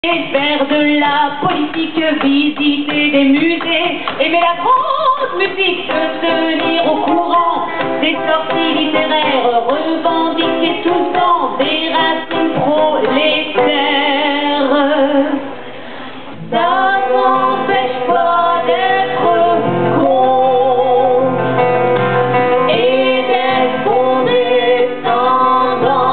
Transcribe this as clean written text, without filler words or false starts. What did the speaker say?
Et faire de la politique, visiter des musées, aimer la grande musique, se tenir au courant des sorties littéraires, revendiquer tout le temps des racines prolétaires. Ça n'empêche pas d'être con et d'être condescendant.